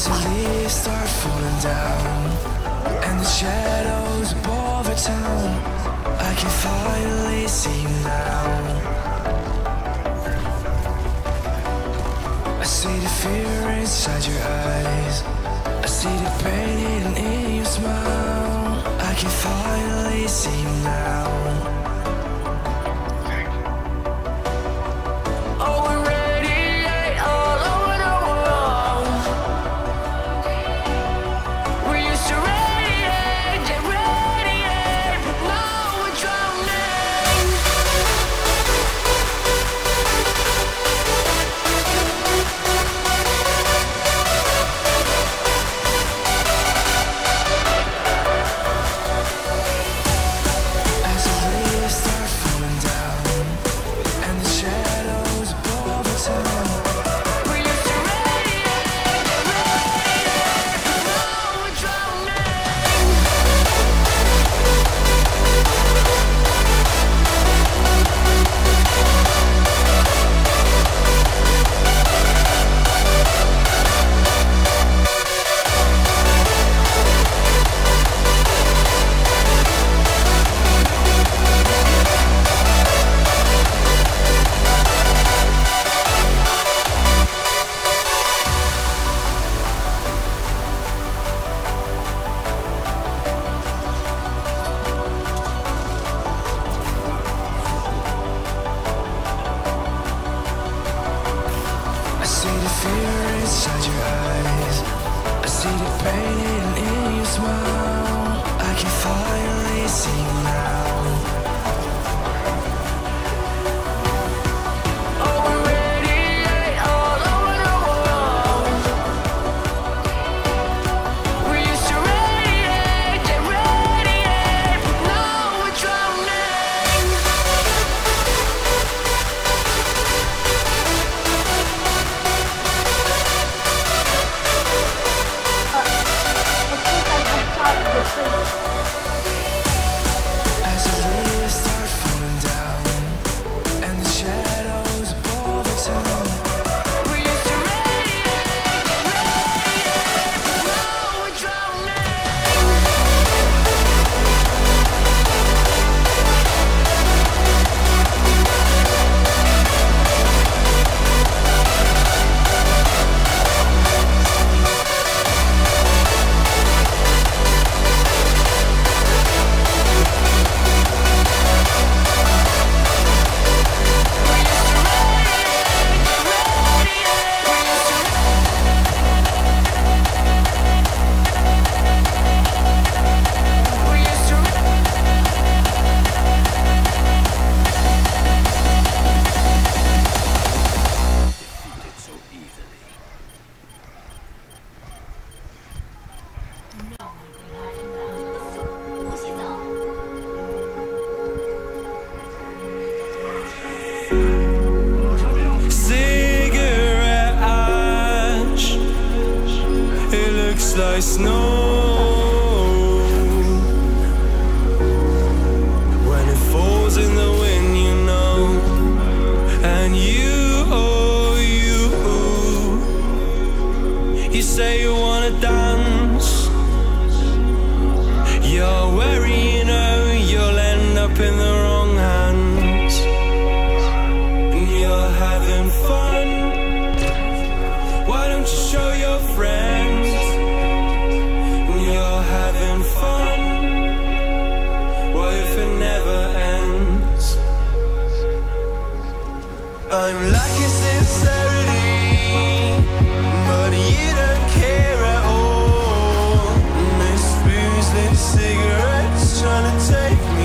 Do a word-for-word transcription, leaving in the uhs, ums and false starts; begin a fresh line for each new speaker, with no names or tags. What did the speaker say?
As the leaves start falling down and the shadows above the town, I can finally see you now. I see the fear inside your eyes, I see the pain hidden in your smile. I can finally see you now.
Like snow when it falls in the wind, you know. And you, oh you, you say you wanna dance. You're wary, you know, you'll end up in the wrong hands. And you're having fun. Why don't you show your friends? You're having fun. What if it never ends? I'm lacking sincerity, but you don't care at all. Miss booze, lit cigarettes, trying to take me